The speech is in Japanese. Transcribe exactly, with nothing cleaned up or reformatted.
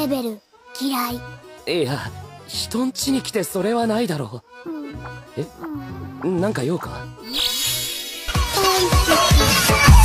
レベル嫌い。 いや、人ん家に来てそれはないだろう。 うん、 え、なんか用か？ 大好き。